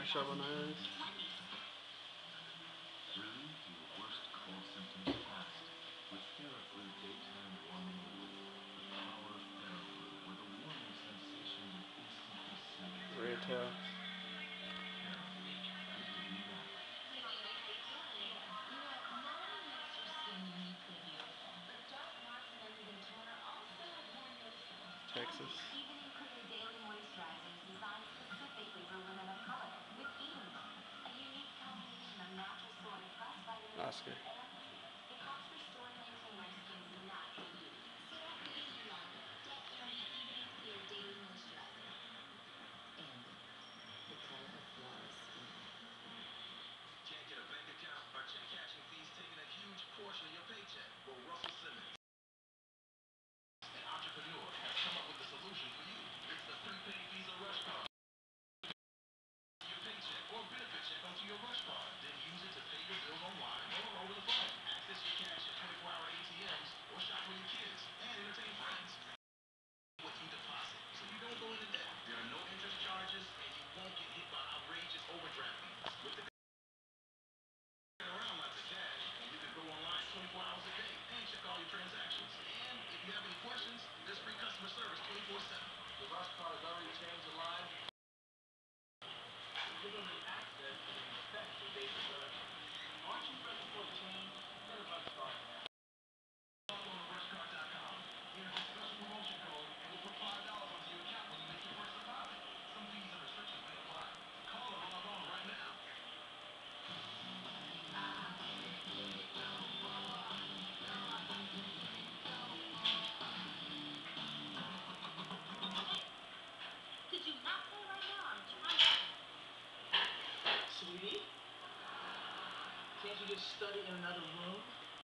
Shovelnose. Relieve your worst cold symptoms fast with Theraflu daytime warming liquid. The power of Theraflu, where the warming sensation will instantly soothe. Redtail. Texas. Oscar. Can't get a bank account? Our check cashing fees taking a huge portion of your paycheck? Well, Russell Simmons, an entrepreneur, has come up with a solution for you. It's the prepaid Visa Rush Card. Your paycheck or benefit check onto your Rush Card. Then use it to pay your bills online or over the phone. Access your cash at 24-hour ATMs or shop for your kids and entertain friends. What you deposit, so you don't go into debt. There are no interest charges, and you won't get hit by outrageous overdraft fees. With the around lots of cash, and you can go online 24 hours a day and check all your transactions. And if you have any questions, there's free customer service 24/7. The Rush Card has already changed your life. Giving you access to the effective data service. Aren't you ready for a change? Get a Rush Card now. Log on to rushcard.com. Enter the special promotion code, and we'll put $5 onto your account when you make your first deposit. Some fees and restrictions may apply. Call or log on right now. Could you not play right now? I'm trying. Sweetie, can't you just study in another room?